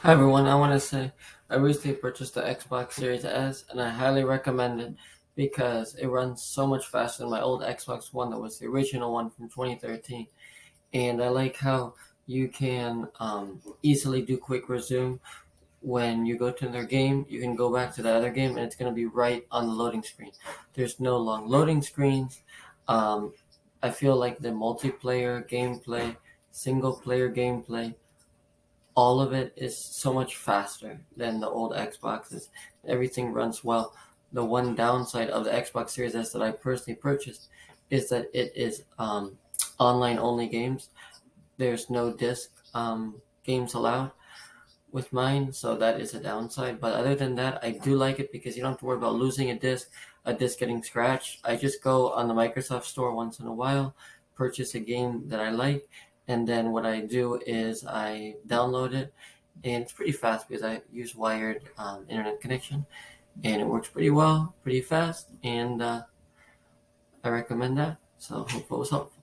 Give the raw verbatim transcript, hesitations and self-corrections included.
Hi everyone, I want to say I recently purchased the Xbox Series S and I highly recommend it because it runs so much faster than my old Xbox One that was the original one from twenty thirteen. And I like how you can um, easily do quick resume when you go to another game. You can go back to the other game and it's going to be right on the loading screen. There's no long loading screens. Um, I feel like the multiplayer gameplay, single player gameplay, all of it is so much faster than the old Xboxes. Everything runs well. The one downside of the Xbox Series S that I personally purchased is that it is um, online only games. There's no disc um, games allowed with mine, so that is a downside. But other than that, I do like it because you don't have to worry about losing a disc, a disc getting scratched. I just go on the Microsoft Store once in a while, purchase a game that I like, and then what I do is I download it, and it's pretty fast because I use wired um, internet connection, and it works pretty well, pretty fast, and uh, I recommend that. So hope it was helpful.